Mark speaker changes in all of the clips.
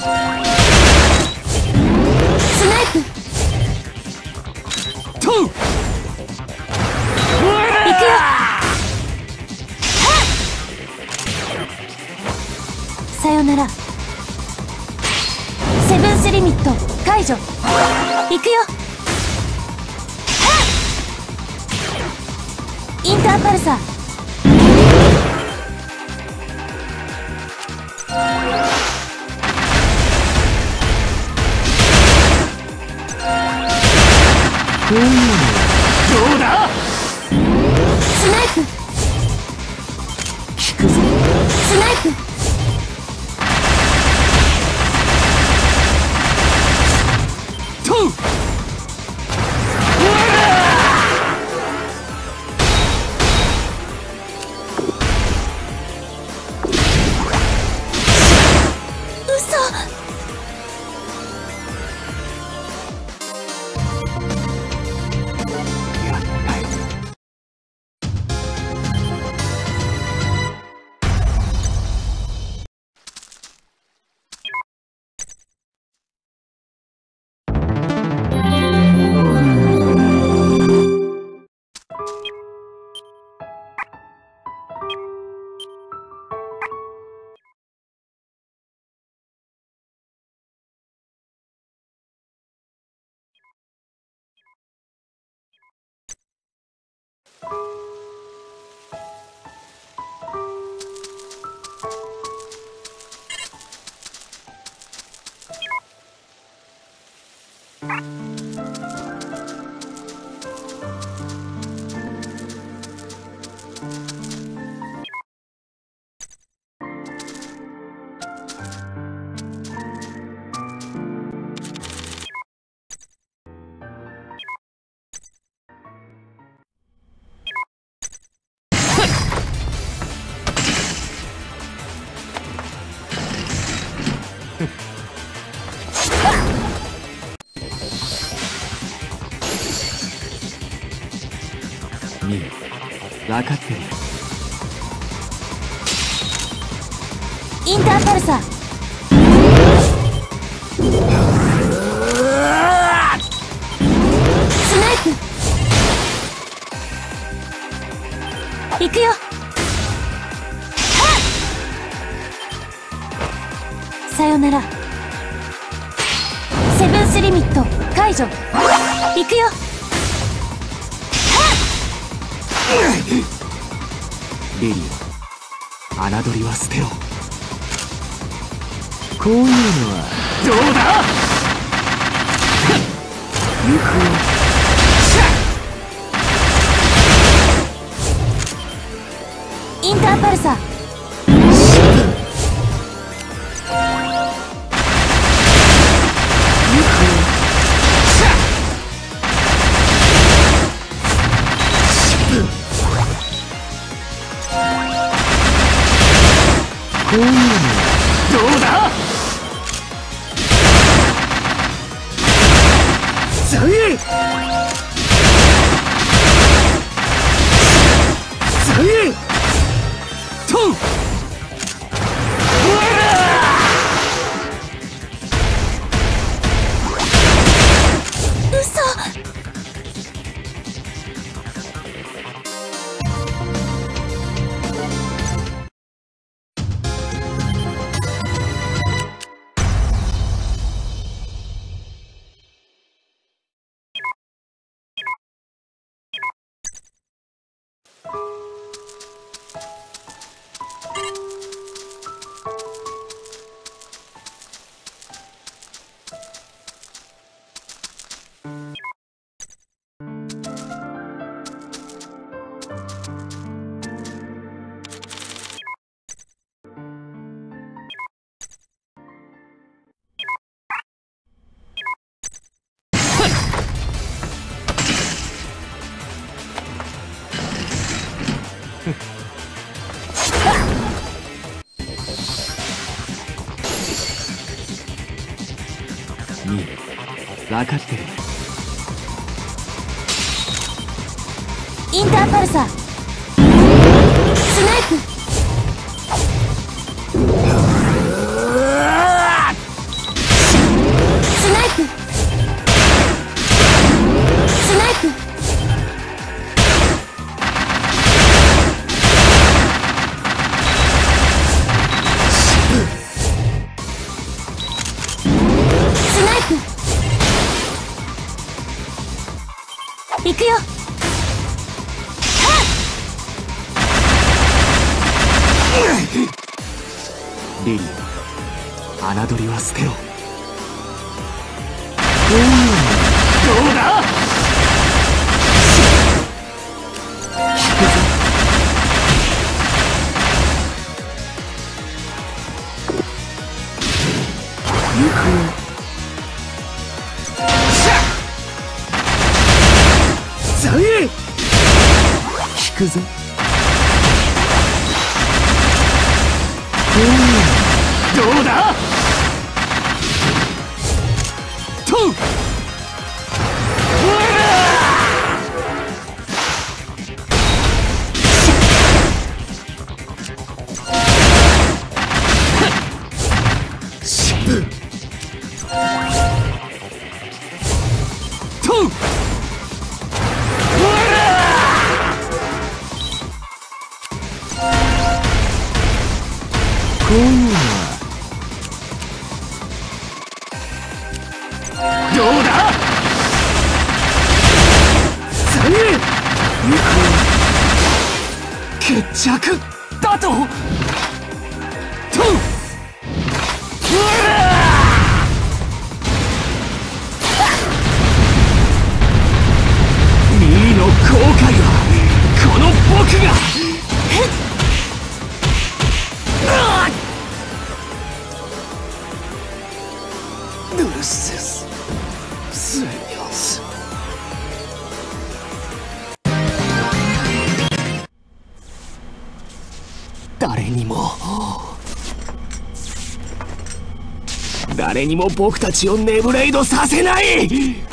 Speaker 1: スナイプ
Speaker 2: とう。
Speaker 1: 行くよ。さよなら。セブンスリミット解除。行くよ。インターパルサー。
Speaker 2: こういうのどうだ。
Speaker 1: スナイプ
Speaker 2: 聞くぞ。
Speaker 1: スナイプ
Speaker 2: とう。
Speaker 1: 嘘。
Speaker 2: やったよ。ミー、分かってるよ。
Speaker 1: インターパルサー。スナイプ行くよ。さよなら。セブンスリミット解除。行くよ。
Speaker 2: リリー、侮りは捨てろ。こういうのはどうだ。行くよ。
Speaker 1: インターパルサー。
Speaker 2: こういうのどうだ。残念。残念。とう。
Speaker 1: 嘘。
Speaker 2: ミー、分かってる。
Speaker 1: インターパルサー。スナイプくよ。
Speaker 2: リリー、侮りは捨てろ。どうだ。引くぞ。行くよ。ザイ引くぞ。どうだ。とう。こういうのはどうだ。残念。決着だと。ミーの後悔はこの僕が。誰にも僕たちをネブレイドさせない。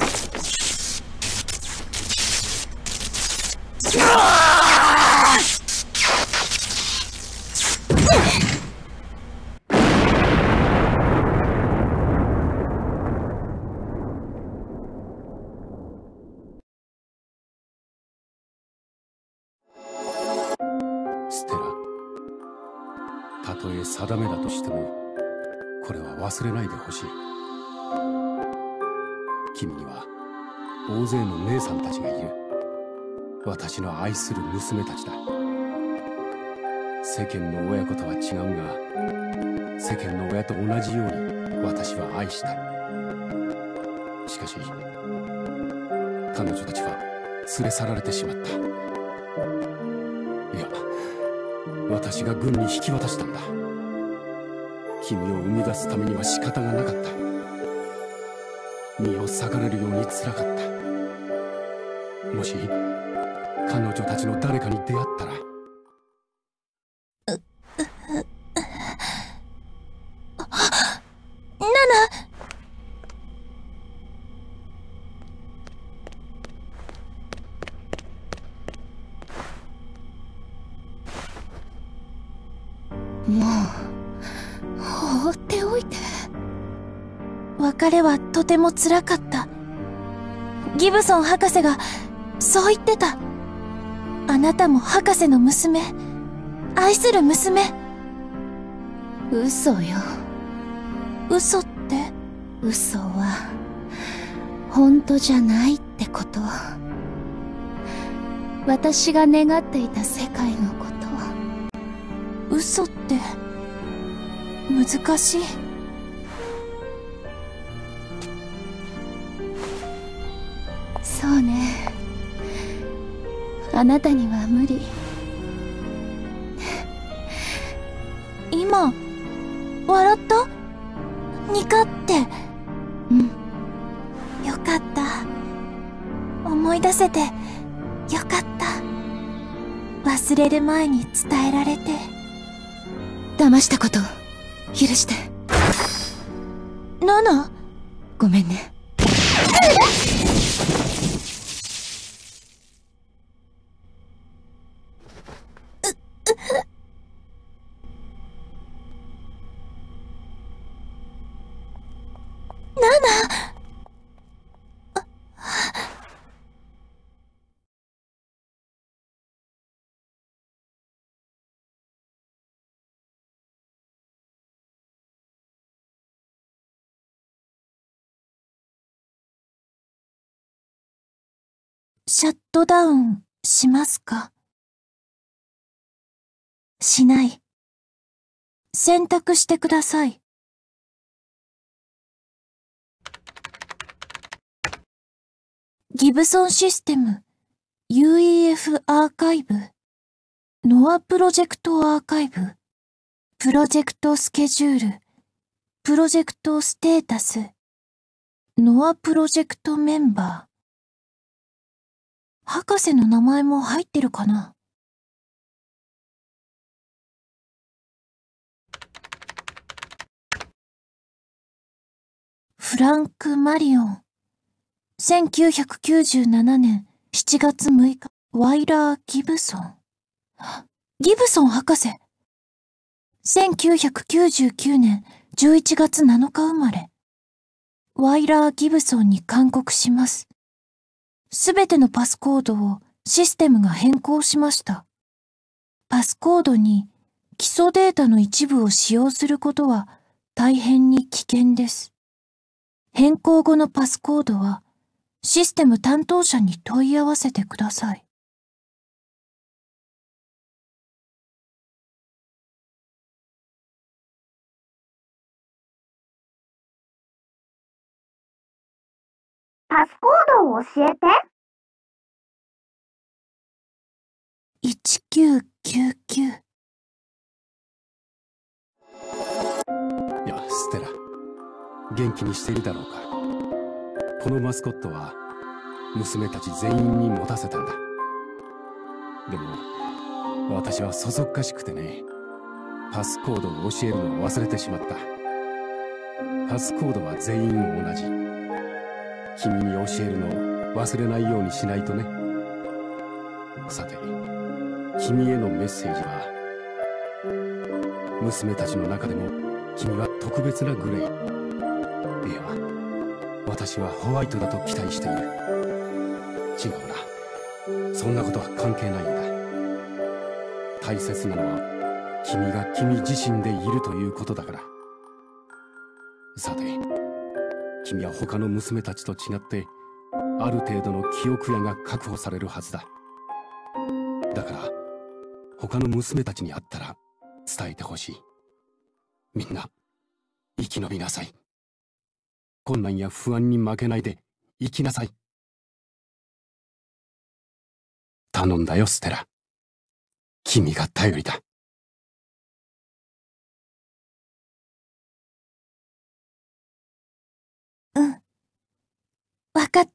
Speaker 3: ステラ、たとえ定めだとしてもこれは忘れないでほしい。君には大勢の姉さんたちがいる。私の愛する娘たちだ。世間の親子とは違うが、世間の親と同じように私は愛した。しかし彼女たちは連れ去られてしまった。いや、私が軍に引き渡したんだ。君を生み出すためには仕方がなかった。身を裂かれるようにつらかった。もし彼女たちの誰かに出会ったら。
Speaker 1: もう放っておいて。別れはとても辛かった。ギブソン博士がそう言ってた。あなたも博士の娘、愛する娘。嘘よ。嘘って？嘘は本当じゃないってこと。私が願っていた世界のこと。嘘って難しい。そうね。あなたには無理。今笑った？ニカって。うん、よかった。思い出せてよかった。忘れる前に伝えられて。騙したこと許して。ナナ？ごめんね。ナナ！ シャットダウンしますか？しない。選択してください。ギブソンシステム UEF アーカイブ、ノアプロジェクトアーカイブ、プロジェクトスケジュール、プロジェクトステータス、ノアプロジェクトメンバー。博士の名前も入ってるかな？フランク・マリオン。1997年7月6日。ワイラー・ギブソン。ギブソン博士。1999年11月7日生まれ。ワイラー・ギブソンに勧告します。すべてのパスコードをシステムが変更しました。パスコードに基礎データの一部を使用することは大変に危険です。変更後のパスコードはシステム担当者に問い合わせてください。
Speaker 4: パスコードを教えて。
Speaker 1: 1999。
Speaker 3: いや、ステラ、元気にしているだろうか。このマスコットは娘たち全員に持たせたんだ。でも私はそそっかしくてね、パスコードを教えるのを忘れてしまった。パスコードは全員同じ。君に教えるのを忘れないようにしないとね。さて、君へのメッセージは、娘たちの中でも君は特別なグレー。いや、私はホワイトだと期待している。違うな。そんなことは関係ないんだ。大切なのは君が君自身でいるということだから。さて、君は他の娘たちと違ってある程度の記憶やが確保されるはずだ。だから他の娘たちに会ったら伝えてほしい。みんな生き延びなさい。困難や不安に負けないで生きなさい。頼んだよ、ステラ。君が頼りだ。
Speaker 1: うん。わかった。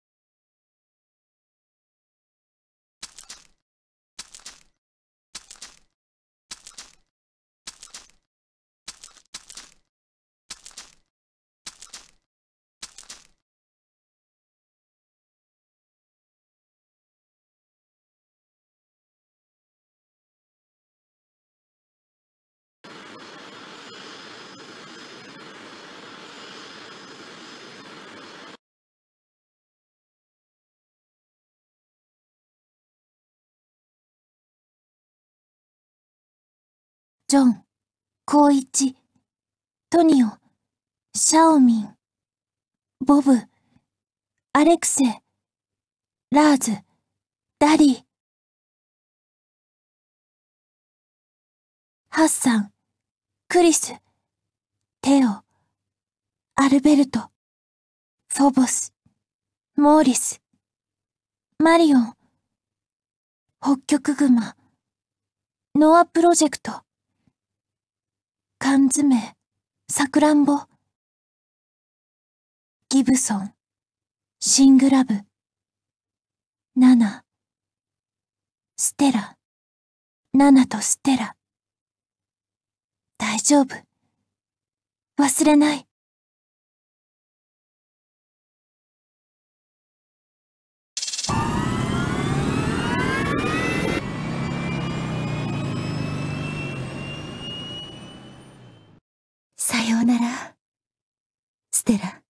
Speaker 1: ジョン、コウイチ、トニオ、シャオミン、ボブ、アレクセイ、ラーズ、ダリー、ハッサン、クリス、テオ、アルベルト、フォボス、モーリス、マリオン、北極熊、ノアプロジェクト、缶詰、さくらんぼ、ギブソン、シングラブ、ナナ、ステラ、ナナとステラ。大丈夫。忘れない。さようなら、ステラ。